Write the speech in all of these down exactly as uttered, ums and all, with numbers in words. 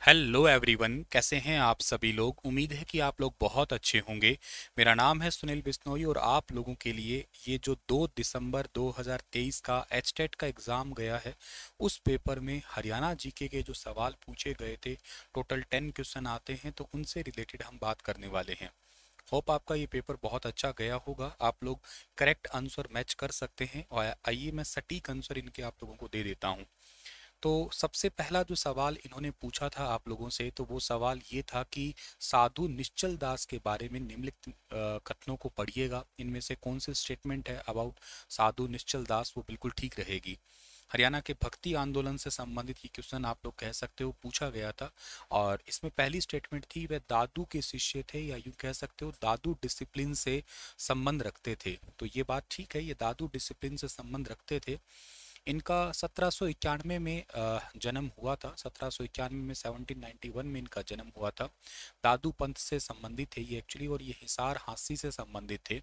Hello everyone, कैसे हैं आप सभी लोग। उम्मीद है कि आप लोग बहुत अच्छे होंगे। मेरा नाम है सुनील बिश्नोई और आप लोगों के लिए ये जो दो दिसंबर दो हज़ार तेईस का एचटेट का एग्ज़ाम गया है, उस पेपर में हरियाणा जीके के जो सवाल पूछे गए थे, टोटल टेन क्वेश्चन आते हैं, तो उनसे रिलेटेड हम बात करने वाले हैं। होप आपका ये पेपर बहुत अच्छा गया होगा, आप लोग करेक्ट आंसर मैच कर सकते हैं। और आइए मैं सटीक आंसर इनके आप लोगों को दे देता हूँ। तो सबसे पहला जो सवाल इन्होंने पूछा था आप लोगों से, तो वो सवाल ये था कि साधु निश्चल दास के बारे में निम्नलिखित अ, कथनों को पढ़िएगा। इनमें से कौन सी स्टेटमेंट है अबाउट साधु निश्चल दास वो बिल्कुल ठीक रहेगी। हरियाणा के भक्ति आंदोलन से संबंधित ये क्वेश्चन आप लोग कह सकते हो पूछा गया था। और इसमें पहली स्टेटमेंट थी, वह दादू के शिष्य थे, या यूँ कह सकते हो दादू डिसिप्लिन से संबंध रखते थे। तो ये बात ठीक है, ये दादू डिसिप्लिन से संबंध रखते थे। इनका सत्रह सौ इक्यानवे में अ, जन्म हुआ था। सत्रह सौ इक्यानवे में सेवनटीन नाइन्टी वन में इनका जन्म हुआ था। दादू पंथ से संबंधित थे ये एक्चुअली, और ये हिसार हांसी से संबंधित थे।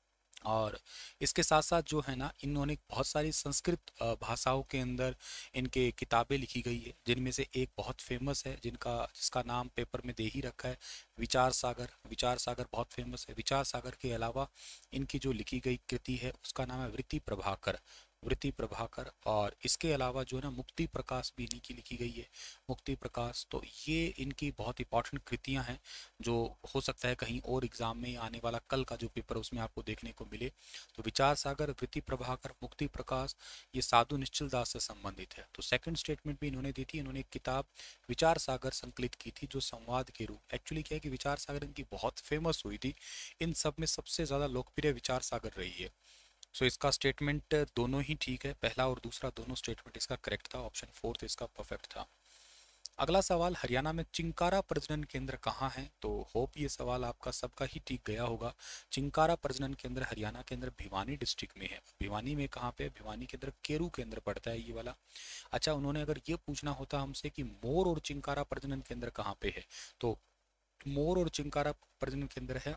और इसके साथ साथ जो है ना, इन्होंने बहुत सारी संस्कृत अ, भाषाओं के अंदर इनके किताबें लिखी गई है, जिनमें से एक बहुत फेमस है, जिनका जिसका नाम पेपर में दे ही रखा है, विचार सागर। विचार सागर बहुत फेमस है। विचार सागर के अलावा इनकी जो लिखी गई कृति है उसका नाम है वृत्ति प्रभाकर। वृत्ति प्रभाकर। और इसके अलावा जो है ना, मुक्ति प्रकाश भी इन्हीं की लिखी गई है। मुक्ति प्रकाश। तो ये इनकी बहुत इंपॉर्टेंट कृतियां हैं, जो हो सकता है कहीं और एग्जाम में आने वाला कल का जो पेपर उसमें आपको देखने को मिले। तो विचार सागर, वृत्ति प्रभाकर, मुक्ति प्रकाश, ये साधु निश्चल दास से संबंधित है। तो सेकंड स्टेटमेंट भी इन्होंने दी थी। इन्होंने एक किताब विचार सागर संकलित की थी, जो संवाद के रूप, एक्चुअली क्या है कि विचार सागर इनकी बहुत फेमस हुई थी। इन सब में सबसे ज्यादा लोकप्रिय विचार सागर रही है। सो इसका स्टेटमेंट दोनों ही ठीक है, पहला और दूसरा दोनों स्टेटमेंट इसका करेक्ट था। ऑप्शन फोर्थ इसका परफेक्ट था। अगला सवाल, हरियाणा में चिंकारा प्रजनन केंद्र कहाँ है। तो होप ये सवाल आपका सबका ही ठीक गया होगा। चिंकारा प्रजनन केंद्र हरियाणा के अंदर भिवानी डिस्ट्रिक्ट में है। भिवानी में कहाँ पे है? भिवानी के अंदर केरू केंद्र पड़ता है ये वाला। अच्छा, उन्होंने अगर ये पूछना होता हमसे कि मोर और चिंकारा प्रजनन केंद्र कहाँ पे है, तो मोर और चिंकारा प्रजनन केंद्र है,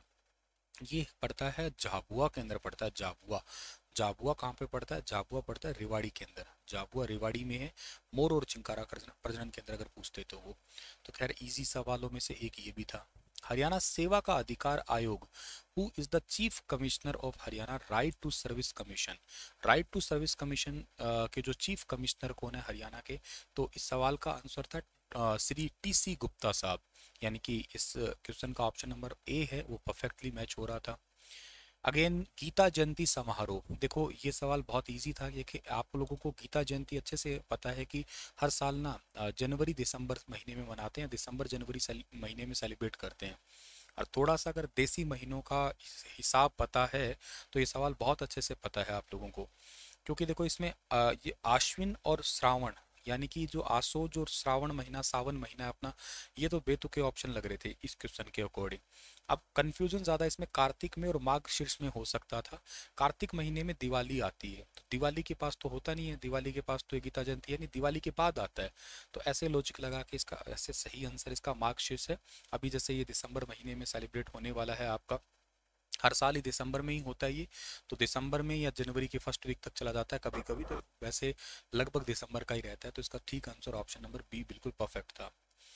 ये पड़ता है झाबुआ के अंदर पड़ता है। झाबुआ। झाबुआ कहाँ पे पड़ता है? झाबुआ पड़ता है रेवाड़ी के अंदर। झाबुआ रेवाड़ी में है। मोर और चिंकारा प्रजनन केंद्र अगर पूछते तो वो, तो खैर इजी सवालों में से एक ये भी था। हरियाणा सेवा का अधिकार आयोग, who is the chief commissioner of Haryana right to service commission. Right to service commission के जो चीफ कमिश्नर कौन है हरियाणा के, तो इस सवाल का आंसर था अ, श्री टी सी गुप्ता साहब। यानी कि इस क्वेश्चन का ऑप्शन नंबर ए है वो परफेक्टली मैच हो रहा था। अगेन, गीता जयंती समारोह, देखो ये सवाल बहुत इजी था। ये कि आप लोगों को गीता जयंती अच्छे से पता है कि हर साल ना अ, जनवरी दिसंबर महीने में मनाते हैं। दिसंबर जनवरी सेल- महीने में सेलिब्रेट करते हैं। और थोड़ा सा अगर देसी महीनों का हिसाब पता है, तो ये सवाल बहुत अच्छे से पता है आप लोगों को। क्योंकि देखो इसमें अ, ये आश्विन और श्रावण, यानी कि जो आसो जो श्रावण महीना सावन महीना है अपना, ये तो बेतुके ऑप्शन लग रहे थे इस क्वेश्चन के अकॉर्डिंग। अब कंफ्यूजन ज्यादा इसमें कार्तिक में और माघ शीर्ष में हो सकता था। कार्तिक महीने में दिवाली आती है, तो दिवाली के पास तो होता नहीं है, दिवाली के पास तो ये गीता जयंती यानी दिवाली के बाद आता है। तो ऐसे लॉजिक लगा के इसका ऐसे सही आंसर इसका माघ शीर्ष है। अभी जैसे ये दिसंबर महीने में सेलिब्रेट होने वाला है आपका, हर साल ही दिसंबर में ही होता है ये। तो दिसंबर में या जनवरी के फर्स्ट वीक तक चला जाता है कभी कभी, तो वैसे लगभग दिसंबर का ही रहता है। तो इसका ठीक आंसर ऑप्शन नंबर बी बिल्कुल परफेक्ट था।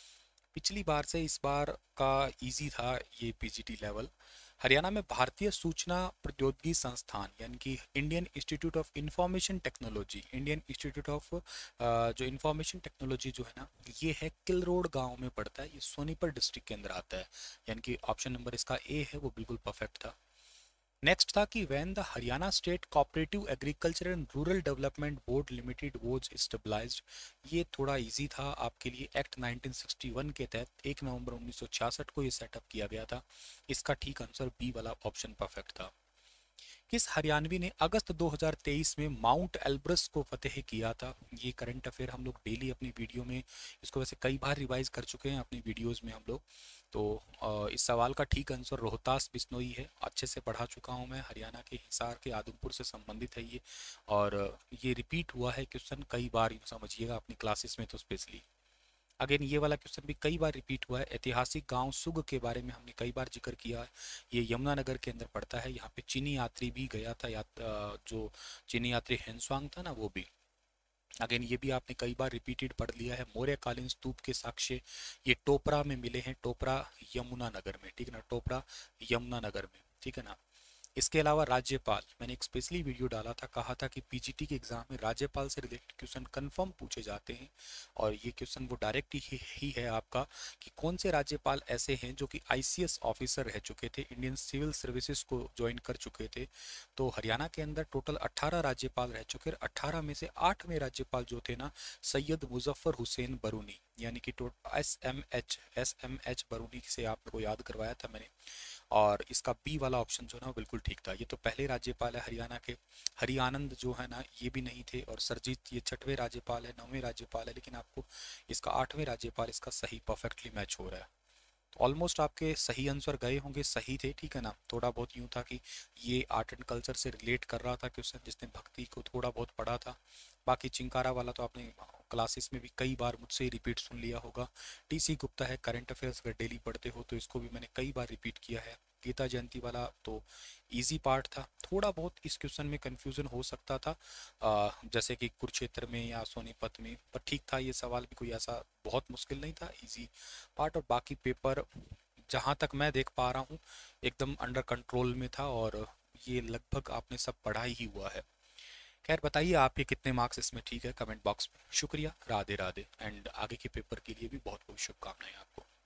पिछली बार से इस बार का इजी था ये पीजीटी लेवल। हरियाणा में भारतीय सूचना प्रौद्योगिकी संस्थान, यानी कि Indian institute of information technology, Indian institute of जो इंफॉर्मेशन टेक्नोलॉजी जो है ना, ये है किल रोड गांव में पड़ता है। ये सोनीपत डिस्ट्रिक्ट के अंदर आता है। यानी कि ऑप्शन नंबर इसका ए है वो बिल्कुल परफेक्ट था। नेक्स्ट था कि when the Haryana state cooperative agriculture and rural development board limited was established, ये थोड़ा इजी था आपके लिए। एक्ट नाइनटीन सिक्सटी वन के तहत एक नवंबर उन्नीस सौ छियासठ को ये सेटअप किया गया था। इसका ठीक आंसर बी वाला ऑप्शन परफेक्ट था। किस हरियाणवी ने अगस्त दो हज़ार तेईस में माउंट एल्ब्रस को फतेह किया था? ये करंट अफेयर हम लोग डेली अपनी वीडियो में, इसको वैसे कई बार रिवाइज कर चुके हैं अपनी वीडियोस में हम लोग। तो अ, इस सवाल का ठीक आंसर रोहतास बिश्नोई है। अच्छे से पढ़ा चुका हूँ मैं, हरियाणा के हिसार के आदमपुर से संबंधित है ये। और अ, ये रिपीट हुआ है क्वेश्चन कई बार, यूँ समझिएगा अपनी क्लासेस में तो स्पेशली। अगेन ये वाला क्वेश्चन भी कई बार रिपीट हुआ है। ऐतिहासिक गांव सुग के बारे में हमने कई बार जिक्र किया है। ये यमुनानगर के अंदर पड़ता है। यहाँ पे चीनी यात्री भी गया था, या, अ, जो चीनी यात्री हेनस्वांग था ना, वो भी। अगेन ये भी आपने कई बार रिपीटेड पढ़ लिया है। मौर्यकालीन स्तूप के साक्ष्य ये टोपरा में मिले हैं, टोपरा यमुनानगर में, ठीक है ना, टोपरा यमुनानगर में, ठीक है ना। इसके अलावा राज्यपाल, मैंने एक स्पेशली वीडियो डाला था, कहा था कि पीजीटी के एग्जाम में राज्यपाल से रिलेटेड क्वेश्चन कंफर्म पूछे जाते हैं। और ये क्वेश्चन वो डायरेक्ट ही, ही है आपका कि कौन से राज्यपाल ऐसे हैं जो कि आईसीएस ऑफिसर रह चुके थे, इंडियन सिविल सर्विसेज को ज्वाइन कर चुके थे। तो हरियाणा के अंदर टोटल अट्ठारह राज्यपाल रह चुके, अट्ठारह में से आठवें राज्यपाल जो थे ना, सैयद मुजफ्फर हुसैन बरूनी, यानी कि S M H S M H Baruni से आपको याद करवाया था मैंने। और इसका बी वाला ऑप्शन जो है ना बिल्कुल ठीक था। ये तो पहले राज्यपाल है हरियाणा के। हरियानंद जो है ना ये भी नहीं थे। और सरजीत ये छठवें राज्यपाल है, नौवें राज्यपाल है, लेकिन आपको इसका आठवें राज्यपाल इसका सही परफेक्टली मैच हो रहा है। तो ऑलमोस्ट आपके सही आंसर गए होंगे, सही थे, ठीक है ना। थोड़ा बहुत यूं था कि ये आर्ट एंड कल्चर से रिलेट कर रहा था क्वेश्चन, जिसने भक्ति को थोड़ा बहुत पढ़ा था। बाकी चिंकारा वाला तो आपने क्लासेस में भी कई बार मुझसे रिपीट सुन लिया होगा। टीसी गुप्ता है, करंट अफेयर्स अगर डेली पढ़ते हो तो इसको भी मैंने कई बार रिपीट किया है। गीता जयंती वाला तो इजी पार्ट था, थोड़ा बहुत इस क्वेश्चन में कंफ्यूजन हो सकता था, आ, जैसे कि कुरुक्षेत्र में या सोनीपत में, पर ठीक था, ये सवाल भी कोई ऐसा बहुत मुश्किल नहीं था, इजी पार्ट। और बाकी पेपर जहाँ तक मैं देख पा रहा हूँ एकदम अंडर कंट्रोल में था, और ये लगभग आपने सब पढ़ा ही हुआ है। खैर बताइए आपके कितने मार्क्स इसमें ठीक है कमेंट बॉक्स में। शुक्रिया, राधे राधे, एंड आगे के पेपर के लिए भी बहुत बहुत शुभकामनाएं आपको।